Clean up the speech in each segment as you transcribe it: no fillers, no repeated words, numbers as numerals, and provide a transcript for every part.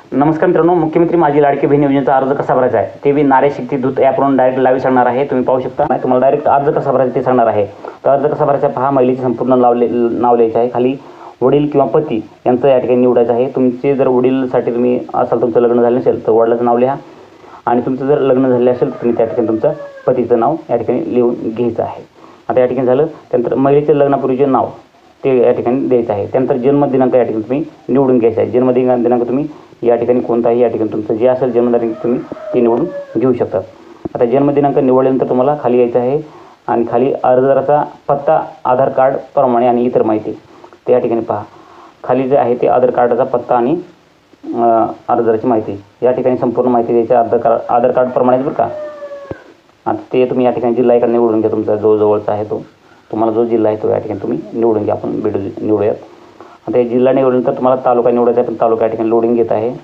नमस्कार मित्रांनो, मुख्यमंत्री माझी लाडकी बहीण योजनेचा अर्ज कसा भरायचा आहे ते मी नारी शक्ती दूत ॲपवरून डायरेक्ट लाईव्ह सांगणार आहे. तुम्ही पाहू शकता. तुम्हाला डायरेक्ट अर्ज कसा भरायचा ते सांगणार आहे. तर अर्ज कसा भरायचा पहा. महिलेचे संपूर्ण नाव लिहायचं आहे. खाली वडील किंवा पती यांचं या ठिकाणी निवडायचं आहे. तुमचे जर वडीलसाठी तुम्ही असाल, तुमचं लग्न झालं नसेल तर वडिलाचं नाव लिहा, आणि तुमचं जर लग्न झाले असेल तर तुम्ही त्या ठिकाणी तुमचं पतीचं नाव या ठिकाणी लिहून घ्यायचं आहे. आता या ठिकाणी झालं. त्यानंतर महिलेचे लग्नापूर्वीचे नाव ते या ठिकाणी द्यायचं आहे. त्यानंतर जन्मदिनांक या ठिकाणी तुम्ही निवडून घ्यायचा आहे. जन्मदिनांक तुम्ही या ठिकाणी कोणताही या ठिकाणी तुमचं जे असेल जन्मदिनांक तुम्ही ते निवडून घेऊ शकता. आता जन्मदिनांक निवडल्यानंतर तुम्हाला खाली यायचं आहे आणि खाली अर्जदाराचा पत्ता, आधार कार्ड प्रमाणे आणि इतर माहिती ते या ठिकाणी पहा. खाली जे आहे ते आधार कार्डाचा पत्ता आणि अर्जदाराची माहिती या ठिकाणी संपूर्ण माहिती द्यायची आधार कार्ड प्रमाणेच बरं का. आता ते तुम्ही या ठिकाणी जिल्हा एका निवडून घ्या. तुमचा जो जवळचा आहे तो तुम्हाला जो जिल्हा आहे तो या ठिकाणी तुम्ही निवडून घ्या. आपण निवडूयात. आता हे जिल्हा निवडल्यानंतर तुम्हाला तालुका निवडायचा आहे. पण तालुका या ठिकाणी लोडिंग घेत आहे.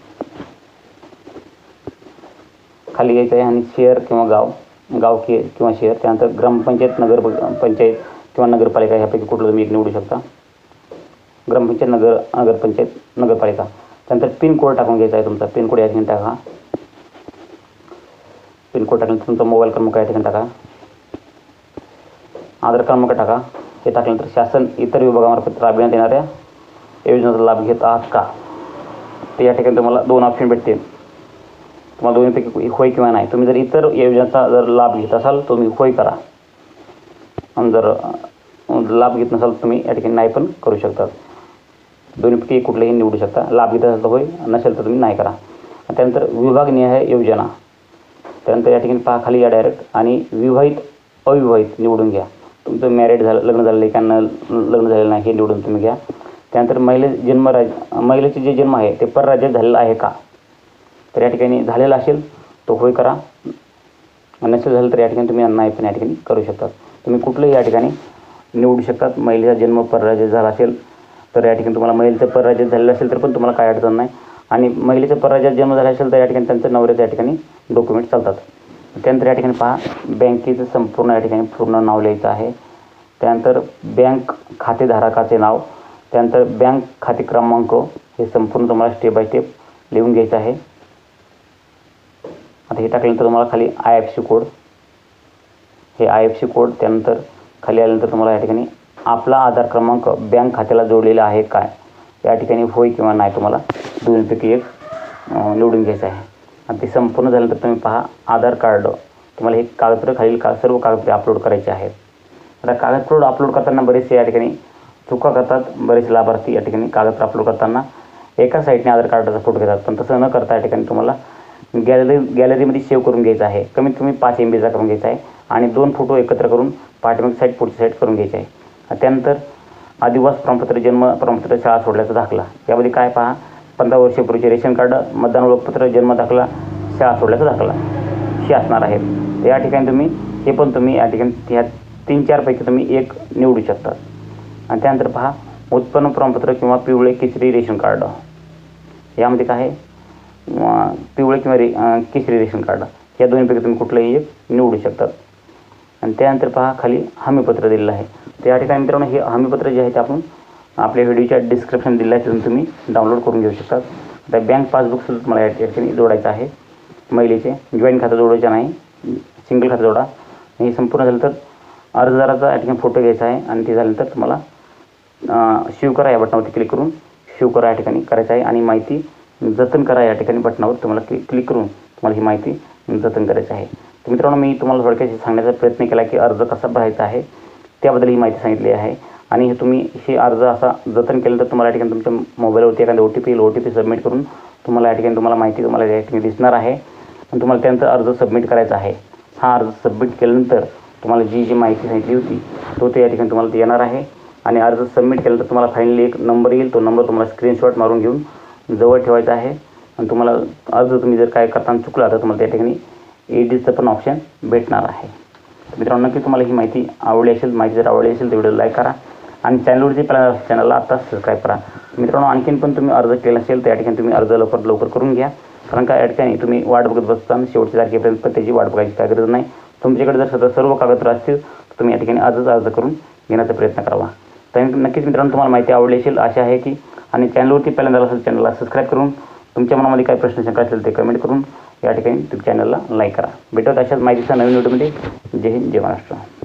खाली यायचं आहे आणि शहर किंवा गाव किंवा शहर. त्यानंतर ग्रामपंचायत, नगरपंचायत किंवा नगरपालिका ह्यापैकी कुठलं तुम्ही एक निवडू शकता. ग्रामपंचायत, नगरपंचायत, नगरपालिका. त्यानंतर पिनकोड टाकून घ्यायचा आहे. तुमचा पिनकोड या ठिकाणी टाका. पिनकोड टाकल्यानंतर तुमचा मोबाईल क्रमांक या ठिकाणी टाका. आधार क्रमांक टाका. हे टाकल्यानंतर शासन इतर विभागामार्फत राबविण्यात येणाऱ्या योजनेचा लाभ घेत आहात का, ते या ठिकाणी तुम्हाला 2 ऑप्शन भेटतील. तुम्हाला दोन्हीपैकी होय किंवा नाही. तुम्ही जर इतर योजनेचा जर लाभ घेत असाल तुम्ही होय करा, आणि जर लाभ घेत नसाल तुम्ही या ठिकाणी नाही पण करू शकता. दोन्हीपैकी कुठलेही निवडू शकता. लाभ घेत असाल तर होय, नसेल तर तुम्ही नाही करा. त्यानंतर विभागनिहाय योजना. त्यानंतर या ठिकाणी पहा खाली या डायरेक्ट आणि विवाहित अविवाहित निवडून घ्या. तुमचं मॅरिड झालं, लग्न झालेलं आहे का लग्न झालेलं नाही हे निवडून तुम्ही घ्या. त्यानंतर महिलेचे जे जन्म आहे ते परराज्यात झालेलं आहे का, तर या ठिकाणी झालेलं असेल तो होय करा, नसेल झालं तर या ठिकाणी तुम्ही नाही पण या ठिकाणी करू शकता. तुम्ही कुठलंही या ठिकाणी निवडू शकतात. महिलेचा जन्म परराज्यात झाला असेल तर या ठिकाणी तुम्हाला महिलेचं परराज्यात झालेलं असेल तर पण तुम्हाला काय अडचण नाही, आणि महिलेचा परराज्यात जन्म झाला असेल तर या ठिकाणी त्यांचं नवऱ्याचं या ठिकाणी डॉक्युमेंट चालतात. त्यानंतर या ठिकाणी पहा बँकेचं संपूर्ण या ठिकाणी पूर्ण नाव लिहायचं आहे. त्यानंतर बँक खातेधारकाचे नाव, त्यानंतर बँक खाते क्रमांक हे संपूर्ण तुम्हाला स्टेप बाय स्टेप लिहून घ्यायचं आहे. आता हे टाकल्यानंतर तुम्हाला खाली IFSC कोड, हे IFSC कोड. त्यानंतर खाली आल्यानंतर तुम्हाला या ठिकाणी आपला आधार क्रमांक बँक खात्याला जोडलेला आहे काय, या ठिकाणी होय किंवा नाही तुम्हाला दोन्हीपैकी एक निवडून घ्यायचं आहे. आणि ते संपूर्ण झाल्यानंतर तुम्ही पहा आधार कार्ड. तुम्हाला हे कागदपत्र खालील सर्व कागदपत्रे अपलोड करायचे आहेत. आता कागदपत्र अपलोड करताना बरेचसे या ठिकाणी चुका करतात. बरेच लाभार्थी या ठिकाणी कागदपत्र अपलोड करताना एका साईडने आधार कार्डाचा फोटो घेतात, पण तसं न करता या ठिकाणी तुम्हाला गॅलरीमध्ये सेव्ह करून घ्यायचं आहे. कमीत कमी 5 MB करून घ्यायचा आहे आणि 2 फोटो एकत्र करून पाठीमागची साईड पुढची साईड करून घ्यायची आहे. त्यानंतर आदिवास प्रमाणपत्र, जन्म प्रमाणपत्र, शाळा सोडल्याचा दाखला. यामध्ये काय पहा 15 वर्षापूर्वीचे रेशन कार्ड, मतदान ओळखपत्र, जन्म दाखला, शाळा सोडल्याचा दाखला हे असणार आहे. तर या ठिकाणी तुम्ही हे पण तुम्ही या ठिकाणी ह्या 3-4 पैकी तुम्ही एक निवडू शकता. आणि त्यानंतर पहा उत्पन्न प्रमाणपत्र किंवा पिवळे केशरी रेशन कार्ड. यामध्ये काय आहे पिवळे किंवा केशरी रेशन कार्ड या दोन्हीपैकी तुम्ही कुठलंही एक निवडू शकतात. आणि त्यानंतर पहा खाली हमीपत्र दिलेलं आहे. तर या ठिकाणी मित्रांनो हे हमीपत्र जे आहे ते आपण आपल्या व्हिडिओच्या डिस्क्रिप्शन दिलं आहे तिथून तुम्ही डाउनलोड करून घेऊ शकतात. आता बँक पासबुकसुद्धा तुम्हाला या ठिकाणी जोडायचं आहे. महिलेचे जॉईंट खातं जोडायचं नाही, सिंगल खातं जोडा. हे संपूर्ण झालं तर अर्जदाराचा या ठिकाणी फोटो घ्यायचा आहे आणि ते झाल्यानंतर तुम्हाला सेव्ह करा या बटनावरती क्लिक करून सेव्ह करा या ठिकाणी करायचं आहे. आणि माहिती जतन करा या ठिकाणी बटनावर तुम्हाला क्लिक करून तुम्हाला ही माहिती जतन करायची आहे. तर मित्रांनो मी तुम्हाला थोडक्यात सांगण्याचा प्रयत्न केला की अर्ज कसा भरायचा आहे त्याबद्दल ही माहिती सांगितली आहे. आणि हे तुम्ही हे अर्ज असा जतन केलं तर तुम्हाला या ठिकाणी तुमच्या मोबाईलवरती एखादा OTP सबमिट करून तुम्हाला या ठिकाणी तुम्हाला माहिती तुम्हाला या ठिकाणी दिसणार आहे आणि तुम्हाला त्यानंतर अर्ज सबमिट करायचा आहे. हा अर्ज सबमिट केल्यानंतर तुम्हाला जी माहिती सांगितली होती तो या ठिकाणी तुम्हाला येणार आहे. आणि अर्ज सबमिट केल्यानंतर तुम्हाला फायनली एक नंबर येईल. तो नंबर तुम्हाला स्क्रीनशॉट मारून घेऊन जवळ ठेवायचा आहे. आणि तुम्हाला अर्ज तुम्ही जर काय करताना चुकला तर तुम्हाला त्या ठिकाणी एडिटचं पण ऑप्शन भेटणार आहे. मित्रांनो नक्की तुम्हाला ही माहिती आवडली असेल. माहिती जर आवडली असेल तर व्हिडिओ लाईक करा आणि चॅनलवरती पहिला चॅनलला आत्ताच सबस्क्राईब करा. मित्रांनो आणखीन पण तुम्ही अर्ज केला असेल तर या ठिकाणी तुम्ही अर्ज लवकर करून घ्या. कारण का या ठिकाणी तुम्ही वाट बघत बसताना शेवटच्या तारखेपर्यंत पण त्याची वाट बघायची काय गरज नाही. तुमच्याकडे जर सर्व कागदपत्र असतील तर तुम्ही या ठिकाणी आजच अर्ज करून घेण्याचा प्रयत्न करावा. तर नक्कीच मित्रांनो तुम्हाला माहिती आवडली असेल आशा आहे की, आणि चॅनलवरती पहिल्यांदा असेल चॅनलला सबस्क्राईब करून तुमच्या मनामध्ये काय प्रश्न शंका असेल ते कमेंट करून या ठिकाणी YouTube चॅनलला लाईक करा. भेटत अशाच माहितीचा नवीन व्हिडिओमध्ये. जय हिंद, जय महाराष्ट्र.